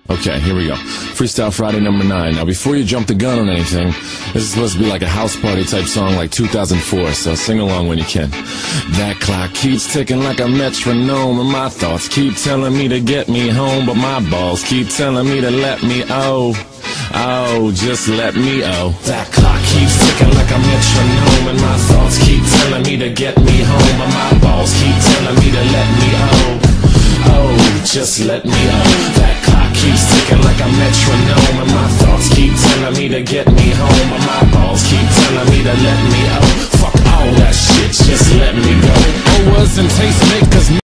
Okay, here we go. Freestyle Friday number 9. Now, before you jump the gun on anything, this is supposed to be like a house party type song like 2004, so sing along when you can. That clock keeps ticking like a metronome, and my thoughts keep telling me to get me home, but my balls keep telling me to let me just let me That clock keeps ticking like a metronome, and my thoughts keep telling me to get me home, but my balls keep telling me to let me just let me That clock keeps ticking like a metronome, and my thoughts keep telling me to get me home, but my balls keep telling me to let me Fuck all that shit, just let me go. O's and taste makers.